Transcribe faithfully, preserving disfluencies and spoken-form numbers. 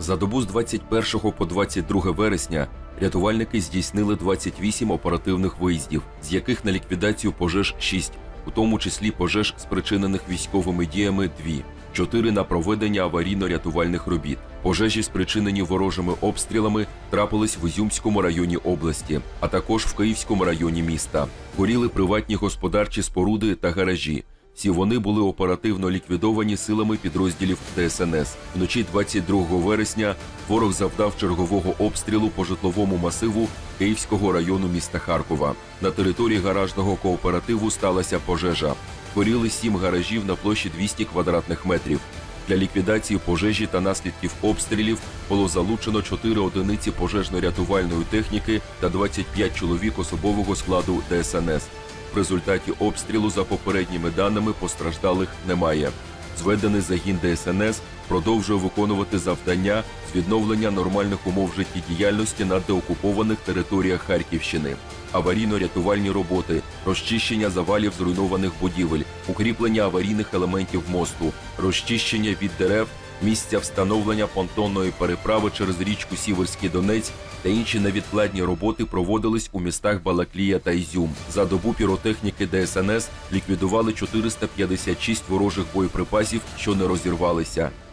За добу з двадцять першого по двадцять друге вересня рятувальники здійснили двадцять вісім оперативних виїздів, з яких на ліквідацію пожеж шість, у тому числі пожеж, спричинених військовими діями – дві, чотири на проведення аварійно-рятувальних робіт. Пожежі, спричинені ворожими обстрілами, трапились в Ізюмському районі області, а також в Київському районі міста. Горіли приватні господарчі споруди та гаражі. Всі вони були оперативно ліквідовані силами підрозділів Де Ес Ен Ес. Вночі двадцять другого вересня ворог завдав чергового обстрілу по житловому масиву Київського району міста Харкова. На території гаражного кооперативу сталася пожежа. Горіли сім гаражів на площі двісті квадратних метрів. Для ліквідації пожежі та наслідків обстрілів було залучено чотири одиниці пожежно-рятувальної техніки та двадцять п'ять чоловік особового складу Де Ес Ен Ес. В результаті обстрілу, за попередніми даними, постраждалих немає. Зведений загін Де Ес Ен Ес продовжує виконувати завдання з відновлення нормальних умов життєдіяльності на деокупованих територіях Харківщини. Аварійно-рятувальні роботи, розчищення завалів зруйнованих будівель, укріплення аварійних елементів мосту, розчищення від дерев, місця встановлення понтонної переправи через річку Сіверський Донець та інші невідкладні роботи проводились у містах Балаклія та Ізюм. За добу піротехніки Де Ес Ен Ес ліквідували чотириста п'ятдесят шість ворожих боєприпасів, що не розірвалися.